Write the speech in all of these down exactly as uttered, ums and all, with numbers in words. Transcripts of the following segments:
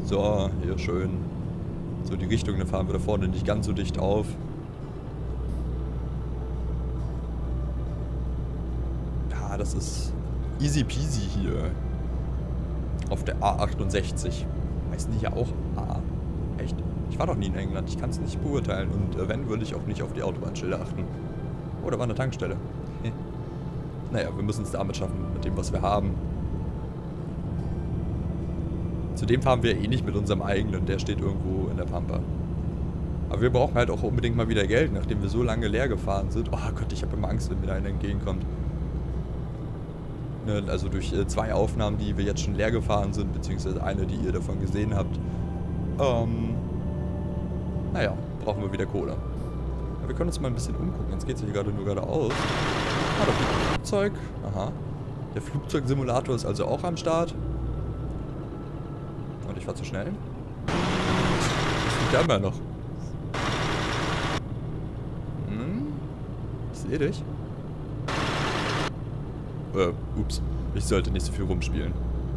So, hier schön. So die Richtung, dann fahren wir da vorne nicht ganz so dicht auf. Ja, das ist easy peasy hier. Auf der A achtundsechzig. Heißen die ja auch A? Echt? Ich war doch nie in England, ich kann es nicht beurteilen. Und äh, wenn, würde ich auch nicht auf die Autobahnschilder achten. Oh, da war eine Tankstelle. Naja, wir müssen es damit schaffen, mit dem, was wir haben. Zudem fahren wir eh nicht mit unserem eigenen, der steht irgendwo in der Pampa. Aber wir brauchen halt auch unbedingt mal wieder Geld, nachdem wir so lange leer gefahren sind. Oh Gott, ich habe immer Angst, wenn mir da einer entgegenkommt. Ne, also durch äh, zwei Aufnahmen, die wir jetzt schon leer gefahren sind, beziehungsweise eine, die ihr davon gesehen habt. Ähm, naja, brauchen wir wieder Kohle. Ja, wir können uns mal ein bisschen umgucken, jetzt geht es hier gerade nur geradeaus. Ah, da fliegt ein Flugzeug. Aha. Der Flugzeugsimulator ist also auch am Start. Und ich war zu schnell. Das fliegt ja immer noch. Hm? Ich sehe dich. Äh, ups. Ich sollte nicht so viel rumspielen.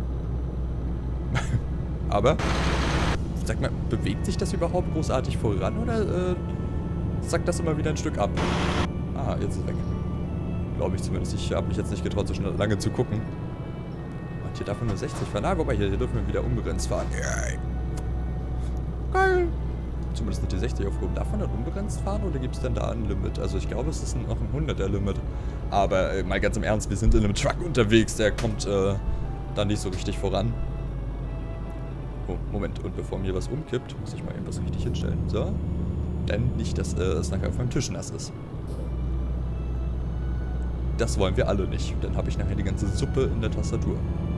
Aber, sag mal, bewegt sich das überhaupt großartig voran oder äh, sackt das immer wieder ein Stück ab? Ah, jetzt ist es weg. Glaube ich zumindest. Ich habe mich jetzt nicht getraut, so schnell lange zu gucken. Und hier darf man nur sechzig fahren. Ah, wobei, hier, hier dürfen wir wieder unbegrenzt fahren. Geil. Geil. Zumindest mit die sechzig aufgehoben. Darf man dann unbegrenzt fahren oder gibt es denn da ein Limit? Also ich glaube, es ist noch ein hunderter-Limit. Aber äh, mal ganz im Ernst, wir sind in einem Truck unterwegs. Der kommt äh, da nicht so richtig voran. Oh, Moment. Und bevor mir was umkippt, muss ich mal eben was richtig hinstellen. So. Denn nicht, dass äh, es nachher auf meinem Tisch nass ist. Das wollen wir alle nicht. Dann habe ich nachher die ganze Suppe in der Tastatur.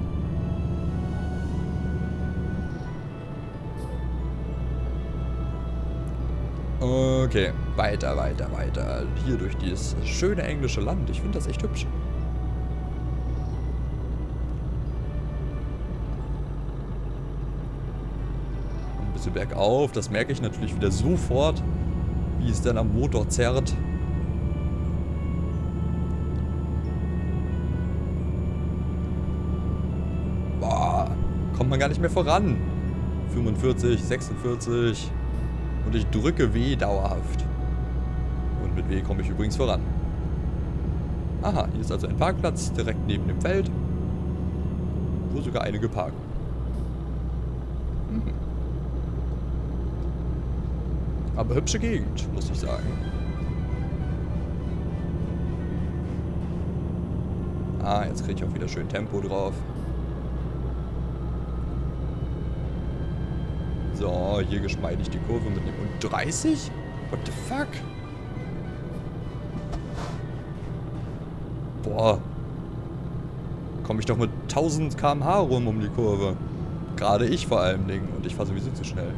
Okay, weiter, weiter, weiter. Hier durch dieses schöne englische Land. Ich finde das echt hübsch. Ein bisschen bergauf. Das merke ich natürlich wieder sofort, wie es dann am Motor zerrt. Kommt man gar nicht mehr voran. fünfundvierzig, sechsundvierzig. Und ich drücke W dauerhaft. Und mit W komme ich übrigens voran. Aha, hier ist also ein Parkplatz direkt neben dem Feld. Wo sogar einige parken. Mhm. Aber hübsche Gegend, muss ich sagen. Ah, jetzt kriege ich auch wieder schön Tempo drauf. So, hier geschmeidig die Kurve mitnehmen. Und dreißig? What the fuck? Boah. Komme ich doch mit tausend Kilometer pro Stunde rum um die Kurve. Gerade ich vor allem Dingen. Und ich fahre sowieso zu schnell.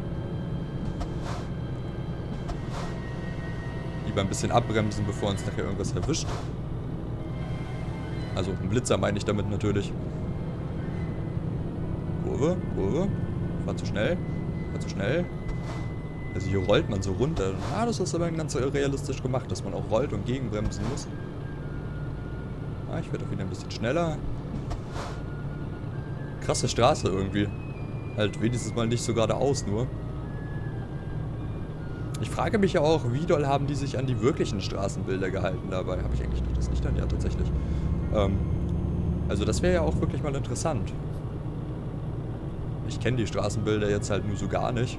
Lieber ein bisschen abbremsen, bevor uns nachher irgendwas erwischt. Also ein Blitzer meine ich damit natürlich. Kurve, Kurve. Ich fahr zu schnell. Zu schnell. Also hier rollt man so runter. Ah, das ist aber ganz realistisch gemacht, dass man auch rollt und gegenbremsen muss. Ah, ich werde auch wieder ein bisschen schneller. Krasse Straße irgendwie. Halt wenigstens mal nicht so geradeaus nur. Ich frage mich ja auch, wie doll haben die sich an die wirklichen Straßenbilder gehalten dabei. Habe ich eigentlich noch das nicht dann? Ja, tatsächlich. Ähm, also das wäre ja auch wirklich mal interessant. Ich kenne die Straßenbilder jetzt halt nur so gar nicht.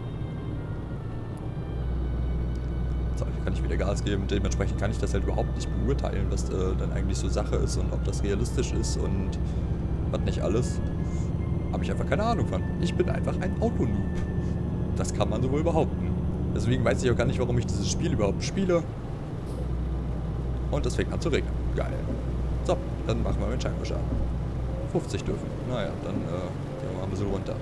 So, hier kann ich wieder Gas geben. Dementsprechend kann ich das halt überhaupt nicht beurteilen, was äh, dann eigentlich so Sache ist und ob das realistisch ist und was nicht alles. Habe ich einfach keine Ahnung von. Ich bin einfach ein Autonoob. Das kann man so wohl behaupten. Deswegen weiß ich auch gar nicht, warum ich dieses Spiel überhaupt spiele. Und es fängt an zu regnen. Geil. So, dann machen wir den Scheinwischer an. fünfzig dürfen. Naja, dann äh, gehen wir mal ein bisschen runter.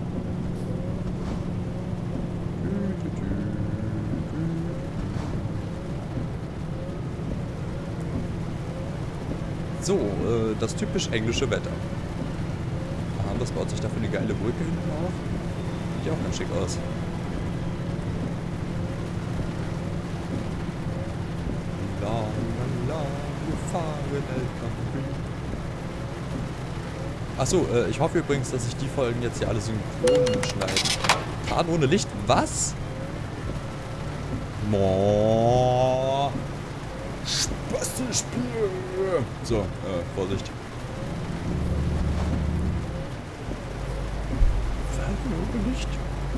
So, äh, das typisch englische Wetter. Aha, was baut sich da für eine geile Brücke hinten auf? Sieht ja auch ganz schick aus. La la la, wir fahren L K W. Achso, äh, ich hoffe übrigens, dass ich die Folgen jetzt hier alle synchron schneiden. Fahren ohne Licht? Was? Mooo. Spastenspiel. So, äh, Vorsicht. Fahren ohne Licht.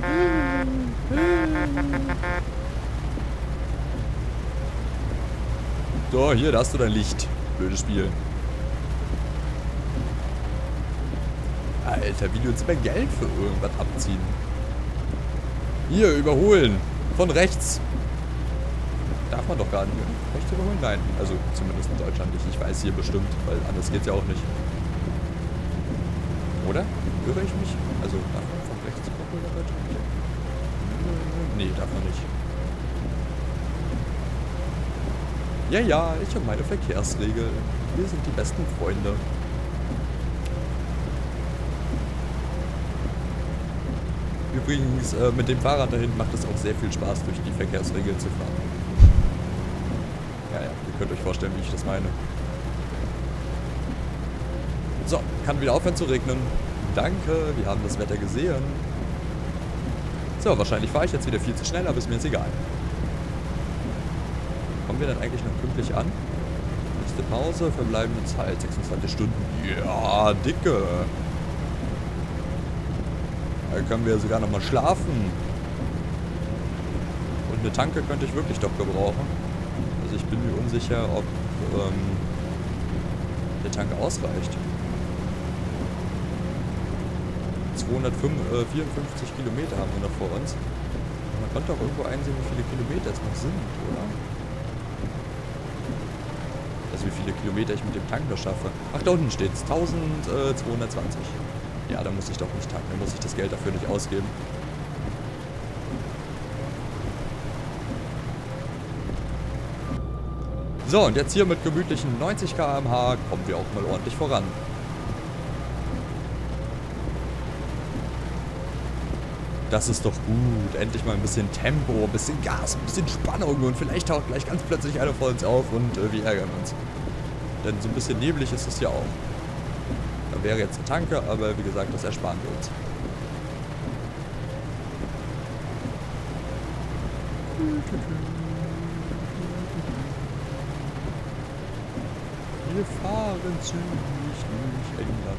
So, hier, da hast du dein Licht. Blödes Spiel. Alter, wie die uns immer Geld für irgendwas abziehen. Hier, überholen. Von rechts. Darf man doch gar nicht. Rechts überholen? Nein. Also zumindest in Deutschland nicht. Ich weiß hier bestimmt, weil anders geht's ja auch nicht. Oder? Irre ich mich? Also darf man von rechts überholen in Deutschland? Nee, darf man nicht. Ja, ja, ich und meine Verkehrsregeln. Wir sind die besten Freunde. Übrigens, äh, mit dem Fahrrad dahin macht es auch sehr viel Spaß, durch die Verkehrsregeln zu fahren. Ja, ja, ihr könnt euch vorstellen, wie ich das meine. So, kann wieder aufhören zu regnen. Danke, wir haben das Wetter gesehen. So, wahrscheinlich fahre ich jetzt wieder viel zu schnell, aber ist mir jetzt egal. Kommen wir dann eigentlich noch pünktlich an? Nächste Pause, verbleibende Zeit, sechsundzwanzig Stunden. Ja, dicke. Da können wir sogar nochmal schlafen. Und eine Tanke könnte ich wirklich doch gebrauchen. Also ich bin mir unsicher, ob ähm, der Tank ausreicht. zweihundertvierundfünfzig Kilometer haben wir noch vor uns. Man konnte auch irgendwo einsehen, wie viele Kilometer es noch sind, oder? Also wie viele Kilometer ich mit dem Tank noch schaffe. Ach, da unten steht es. eintausendzweihundertzwanzig. Ja, da muss ich doch nicht tanken. Da muss ich das Geld dafür nicht ausgeben. So, und jetzt hier mit gemütlichen neunzig Kilometer pro Stunde kommen wir auch mal ordentlich voran. Das ist doch gut. Endlich mal ein bisschen Tempo, ein bisschen Gas, ein bisschen Spannung und vielleicht taucht gleich ganz plötzlich einer vor uns auf und äh, wir ärgern uns. Denn so ein bisschen neblig ist es ja auch. Da wäre jetzt eine Tanke, aber wie gesagt, das ersparen wir uns. Wir fahren zügig durch England.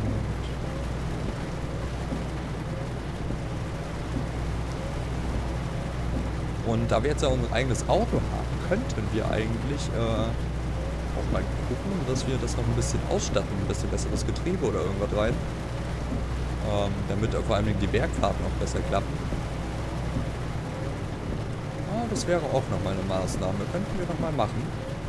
Und da wir jetzt ja unser eigenes Auto haben, könnten wir eigentlich äh, auch mal gucken, dass wir das noch ein bisschen ausstatten, ein bisschen besseres Getriebe oder irgendwas rein. Ähm, damit vor allem die Bergfahrten auch besser klappen. Ah, das wäre auch nochmal eine Maßnahme. Könnten wir nochmal machen.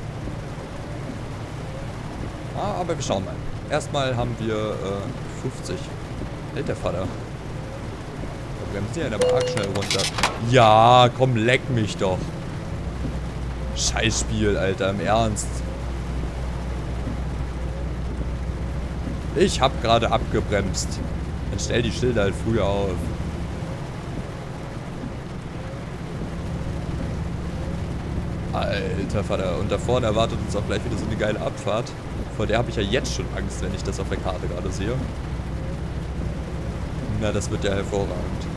Ah, aber wir schauen mal. Erstmal haben wir äh, fünfzig. Alter Vater. Da bremsen die ja aber arg schnell runter. Ja, komm, leck mich doch. Scheißspiel, Alter, im Ernst. Ich hab gerade abgebremst. Dann stell die Schilder halt früher auf. Alter Vater. Und da vorne erwartet uns auch gleich wieder so eine geile Abfahrt. Vor der habe ich ja jetzt schon Angst, wenn ich das auf der Karte gerade sehe. Na, das wird ja hervorragend.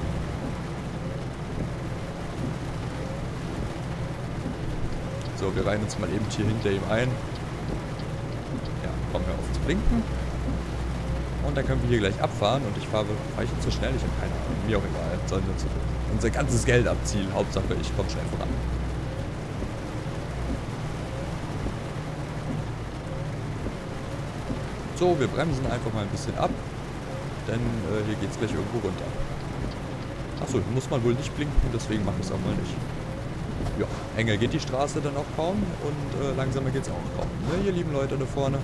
So, wir reihen uns mal eben hier hinter ihm ein. Ja, komm, hör auf zu blinken. Und dann können wir hier gleich abfahren. Und ich fahre, fahre ich jetzt so schnell? Ich habe keine Ahnung. Mir auch egal. Sollen wir uns unser ganzes Geld abziehen. Hauptsache, ich komme schnell voran. So, wir bremsen einfach mal ein bisschen ab. Denn äh, hier geht es gleich irgendwo runter. Achso, muss man wohl nicht blinken, deswegen mache ich es auch mal nicht. Ja, enger geht die Straße dann auch kaum und äh, langsamer geht es auch kaum. Ne, ihr lieben Leute da vorne.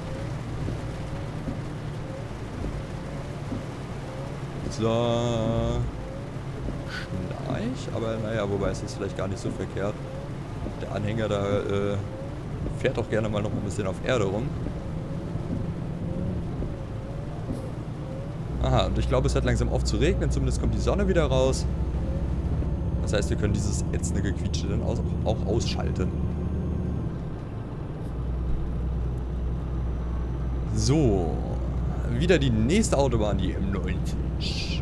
So. Schnarch, aber naja, wobei es ist vielleicht gar nicht so verkehrt. Der Anhänger da äh, fährt auch gerne mal noch ein bisschen auf Erde rum. Aha, und ich glaube, es hört langsam auf zu regnen. Zumindest kommt die Sonne wieder raus. Das heißt, wir können dieses ätzende Gequietsche dann auch, auch ausschalten. So. wieder die nächste Autobahn, die M neunzig.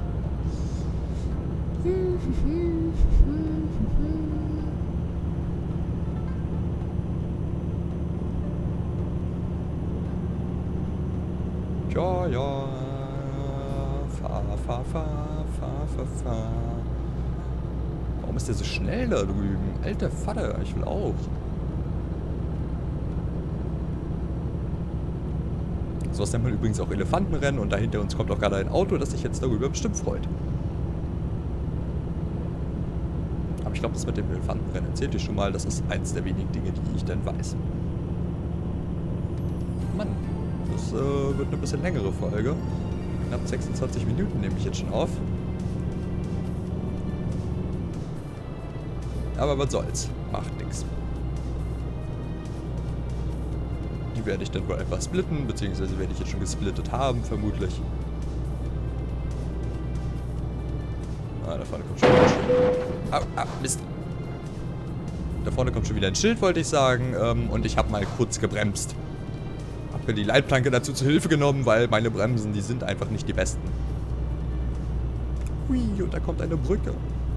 Ja, ja. Fahr, fahr, fahr, fahr, fahr, fahr. Warum ist der so schnell da drüben? Alter Vater, ich will auch. So was nennt man übrigens auch Elefantenrennen und da hinter uns kommt auch gerade ein Auto, das sich jetzt darüber bestimmt freut. Aber ich glaube, das mit dem Elefantenrennen erzählt ihr schon mal, das ist eins der wenigen Dinge, die ich dann weiß. Mann, das äh, wird eine bisschen längere Folge. Knapp sechsundzwanzig Minuten nehme ich jetzt schon auf. Aber was soll's, macht nichts. Die werde ich dann wohl einfach splitten, beziehungsweise werde ich jetzt schon gesplittet haben, vermutlich. Ah, da vorne kommt schon wieder ein Schild. Au, au, Mist. Da vorne kommt schon wieder ein Schild, wollte ich sagen. Ähm, und ich habe mal kurz gebremst. Hab mir die Leitplanke dazu zu Hilfe genommen, weil meine Bremsen, die sind einfach nicht die besten. Hui, und da kommt eine Brücke.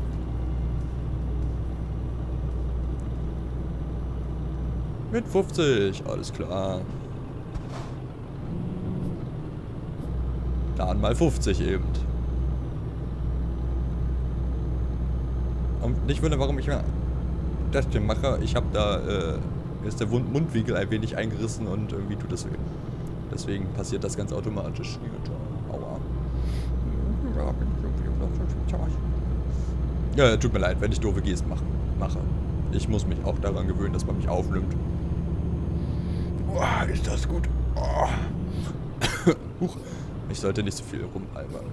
Mit fünfzig, alles klar. Dann mal fünfzig eben. Und nicht wundern, warum ich mal das denn mache. Ich habe da, äh, ist der Mundwinkel ein wenig eingerissen und irgendwie tut das weh. Deswegen passiert das ganz automatisch. Aua. Ja, tut mir leid, wenn ich doofe Gesten mache. mache. Ich muss mich auch daran gewöhnen, dass man mich aufnimmt. Boah, ist das gut. Oh. Huch. Ich sollte nicht so viel rumalbern.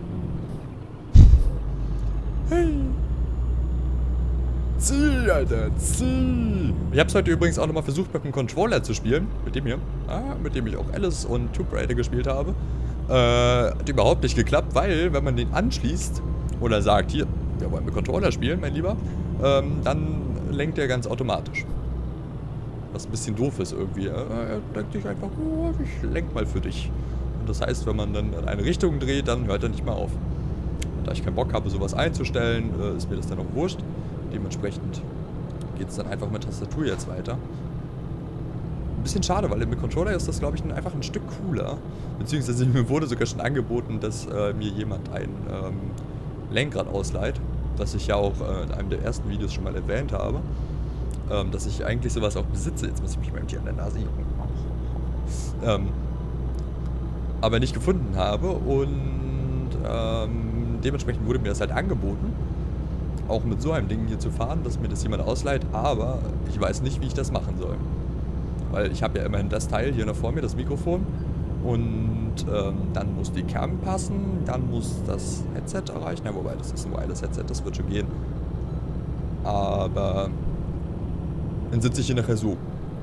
Hey. Zieh, Alter, zieh. Ich habe es heute übrigens auch nochmal versucht, mit dem Controller zu spielen. Mit dem hier. Ah, mit dem ich auch Alice und Tomb Raider gespielt habe. Äh, hat überhaupt nicht geklappt, weil, wenn man den anschließt oder sagt, hier, wir wollen mit Controller spielen, mein Lieber, ähm, dann lenkt er ganz automatisch. Was ein bisschen doof ist irgendwie. Er denkt sich einfach, oh, ich lenk mal für dich. Und das heißt, wenn man dann in eine Richtung dreht, dann hört er nicht mehr auf. Und da ich keinen Bock habe, sowas einzustellen, ist mir das dann auch wurscht. Dementsprechend geht es dann einfach mit Tastatur jetzt weiter. Ein bisschen schade, weil mit Controller ist das, glaube ich, einfach ein Stück cooler. Beziehungsweise mir wurde sogar schon angeboten, dass äh, mir jemand ein ähm, Lenkrad ausleiht. Das ich ja auch äh, in einem der ersten Videos schon mal erwähnt habe. Ähm, dass ich eigentlich sowas auch besitze. Jetzt muss ich mich beim Tier an der Nase jucken. Ähm, aber nicht gefunden habe und ähm, dementsprechend wurde mir das halt angeboten, auch mit so einem Ding hier zu fahren, dass mir das jemand ausleiht, aber ich weiß nicht, wie ich das machen soll. Weil ich habe ja immerhin das Teil hier noch vor mir, das Mikrofon, und ähm, dann muss die Cam passen, dann muss das Headset erreichen, ja, wobei das ist ein Wireless-Headset, das wird schon gehen. Aber dann sitze ich hier nachher so.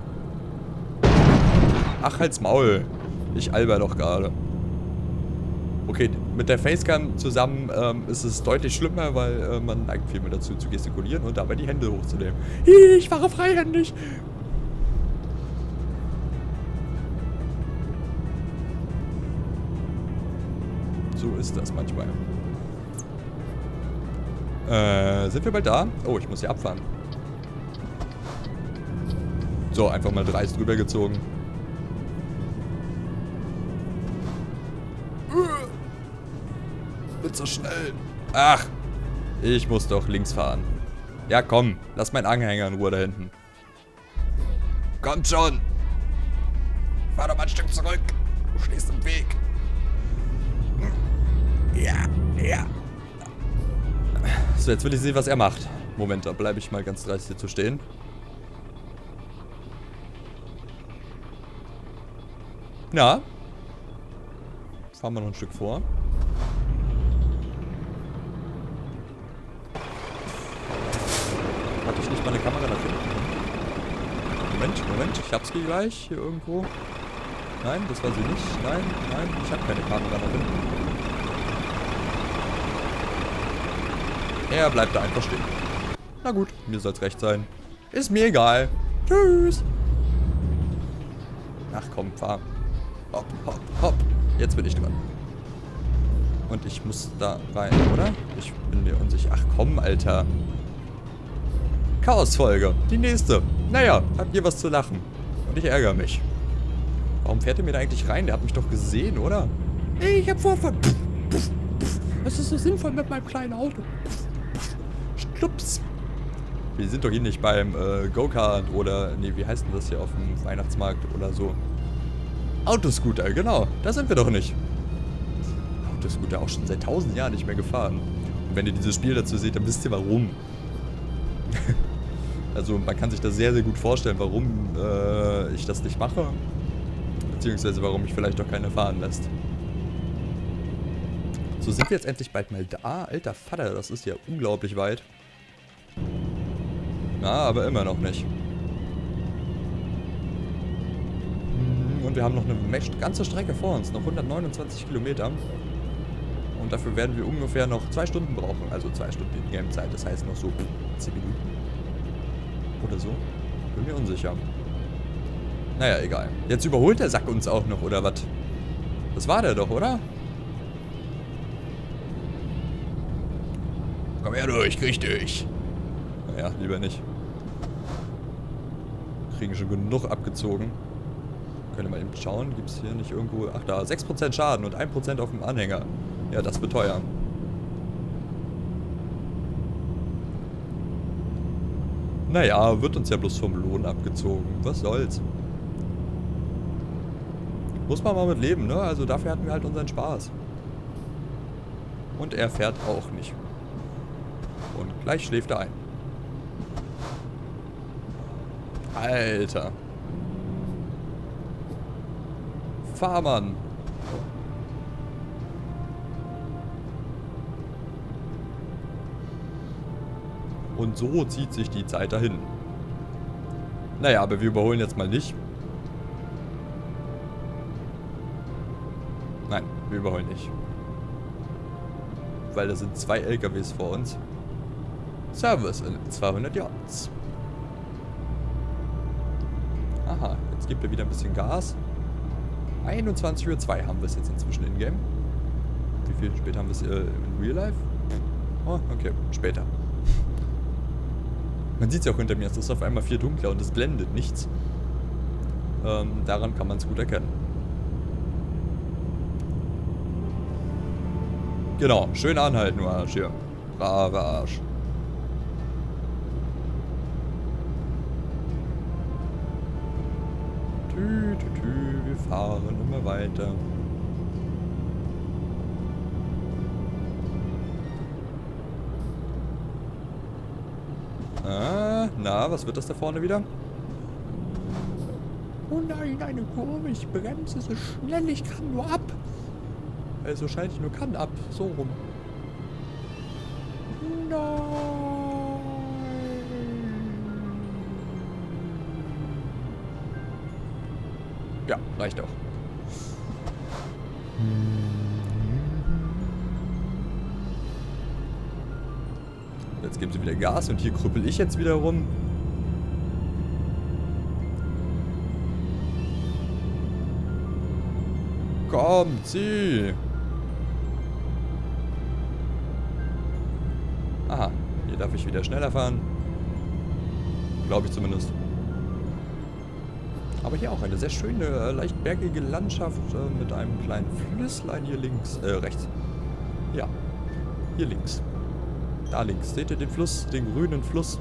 Ach, halt's Maul. Ich alber doch gerade. Okay, mit der Facecam zusammen ähm, ist es deutlich schlimmer, weil äh, man neigt viel mehr dazu zu gestikulieren und dabei die Hände hochzunehmen. Ich fahre freihändig. So ist das manchmal. Äh, sind wir bald da? Oh, ich muss hier abfahren. So, einfach mal dreist drüber gezogen. Nicht so schnell. Ach, ich muss doch links fahren. Ja, komm, lass meinen Anhänger in Ruhe da hinten. Kommt schon. Fahr doch mal ein Stück zurück. Du stehst im Weg. Ja, ja. So, jetzt will ich sehen, was er macht. Moment, da bleibe ich mal ganz dreist hier zu stehen. Na? Fahren wir noch ein Stück vor. Hatte ich nicht mal eine Kamera dafür? Moment, Moment, ich hab's hier gleich, hier irgendwo. Nein, das war sie nicht. Nein, nein, ich habe keine Kamera dafür. Er bleibt da einfach stehen. Na gut, mir soll's recht sein. Ist mir egal. Tschüss. Ach komm, fahr. Hopp, hopp, hopp. Jetzt bin ich dran. Und ich muss da rein, oder? Ich bin mir unsicher. Ach komm, Alter. Chaosfolge. Die nächste. Naja, habt ihr was zu lachen. Und ich ärgere mich. Warum fährt er mir da eigentlich rein? Der hat mich doch gesehen, oder? Ey, ich hab Vorfahrt. Was ist so sinnvoll mit meinem kleinen Auto? Stups. Wir sind doch hier nicht beim äh, Go-Kart oder, nee, wie heißt denn das hier auf dem Weihnachtsmarkt oder so? Autoscooter, genau. Da sind wir doch nicht. Autoscooter auch schon seit tausend Jahren nicht mehr gefahren. Und wenn ihr dieses Spiel dazu seht, dann wisst ihr warum. Also man kann sich das sehr, sehr gut vorstellen, warum äh, ich das nicht mache. Beziehungsweise warum mich vielleicht auch keiner fahren lässt. So, sind wir jetzt endlich bald mal da? Alter Vater, das ist ja unglaublich weit. Na, aber immer noch nicht. Und wir haben noch eine ganze Strecke vor uns, noch hundertneunundzwanzig Kilometer. Und dafür werden wir ungefähr noch zwei Stunden brauchen. Also zwei Stunden in Game-Zeit, das heißt noch so zehn Minuten. Oder so. Bin mir unsicher. Naja, egal. Jetzt überholt der Sack uns auch noch, oder was? Das war der doch, oder? Komm her durch, krieg dich. Naja, lieber nicht. Kriegen schon genug abgezogen. Können wir mal eben schauen. Gibt es hier nicht irgendwo... Ach da, sechs Prozent Schaden und ein Prozent auf dem Anhänger. Ja, das wird teuer. Naja, wird uns ja bloß vom Lohn abgezogen. Was soll's? Muss man mal mit leben, ne? Also dafür hatten wir halt unseren Spaß. Und er fährt auch nicht. Und gleich schläft er ein. Alter. Fahr, Mann. Und so zieht sich die Zeit dahin. Naja, aber wir überholen jetzt mal nicht. Nein, wir überholen nicht. Weil da sind zwei L K Ws vor uns. Service in zweihundert Yards. Aha, jetzt gibt er wieder ein bisschen Gas. einundzwanzig Uhr zwei haben wir es jetzt inzwischen in-game. Wie viel später haben wir es äh, in Real Life? Oh, okay, später. Man sieht es ja auch hinter mir, es ist auf einmal viel dunkler und es blendet nichts. Ähm, daran kann man es gut erkennen. Genau, schön anhalten, du Arsch hier. Braver Arsch. Tü, tü, tü, wir fahren immer weiter. Ah, na, was wird das da vorne wieder? Oh nein, eine Kurve, ich bremse so schnell, ich kann nur ab. Also scheint ich nur kann ab, so rum. Nein. Ja, reicht auch. Jetzt geben sie wieder Gas und hier krüppel ich jetzt wieder rum. Komm, zieh! Aha, hier darf ich wieder schneller fahren. Glaube ich zumindest. Aber hier auch eine sehr schöne, äh, leicht bergige Landschaft äh, mit einem kleinen Flüsslein hier links, äh, rechts. Ja, hier links. Da links. Seht ihr den Fluss? Den grünen Fluss?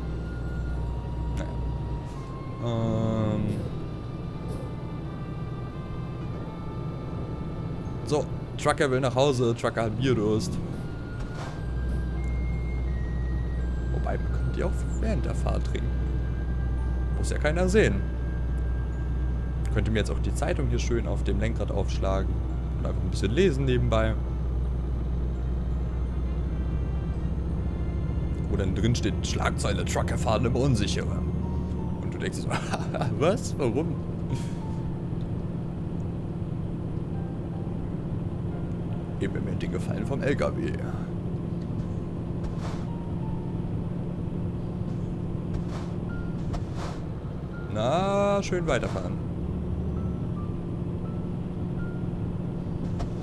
Naja. Ähm. So, Trucker will nach Hause. Trucker hat Bierdurst. Wobei, man könnte die auch während der Fahrt trinken. Muss ja keiner sehen. Könnte mir jetzt auch die Zeitung hier schön auf dem Lenkrad aufschlagen. Und einfach ein bisschen lesen nebenbei. Wo dann drin steht, Schlagzeile, Trucker fahren immer unsicherer. Und du denkst so, was? Warum? Eben mir die gefallen vom L K W. Na, schön weiterfahren.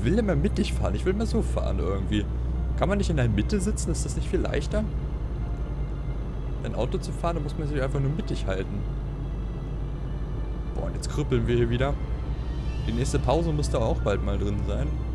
will immer mittig fahren. Ich will immer so fahren irgendwie. Kann man nicht in der Mitte sitzen? Ist das nicht viel leichter? Ein Auto zu fahren, da muss man sich einfach nur mittig halten. Boah, und jetzt krüppeln wir hier wieder. Die nächste Pause müsste auch bald mal drin sein.